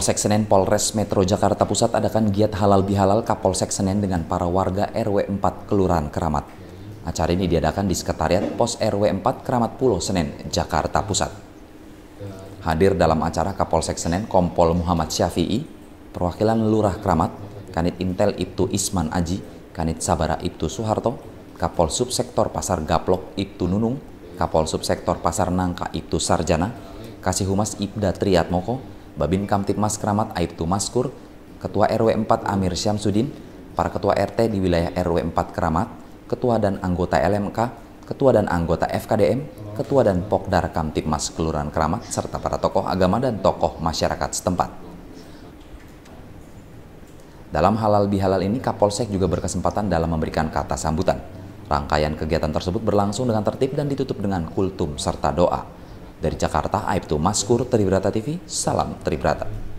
Kapolsek Senen Polres Metro Jakarta Pusat adakan giat halal bihalal Kapolsek Senen dengan para warga RW 4 Kelurahan Keramat. Acara ini diadakan di Sekretariat Pos RW 4 Keramat Pulau Senen, Jakarta Pusat. Hadir dalam acara Kapolsek Senen Kompol Muhammad Syafi'i, perwakilan Lurah Keramat, Kanit Intel Ibtu Isman Aji, Kanit Sabara Ibtu Suharto, Kapol Subsektor Pasar Gaplok Ibtu Nunung, Kapol Subsektor Pasar Nangka Ibtu Sarjana, Kasih Humas Ibda Triatmoko, Babin Kamtibmas Keramat Aibtu Maskur, Ketua RW 4 Amir Syamsuddin, para Ketua RT di wilayah RW 4 Keramat, Ketua dan anggota LMK, Ketua dan anggota FKDM, Ketua dan Pokdar Kamtibmas Kelurahan Keramat, serta para tokoh agama dan tokoh masyarakat setempat. Dalam halal bihalal ini, Kapolsek juga berkesempatan dalam memberikan kata sambutan. Rangkaian kegiatan tersebut berlangsung dengan tertib dan ditutup dengan kultum serta doa. Dari Jakarta, Aibtu Maskur, Tribrata TV, salam Tribrata.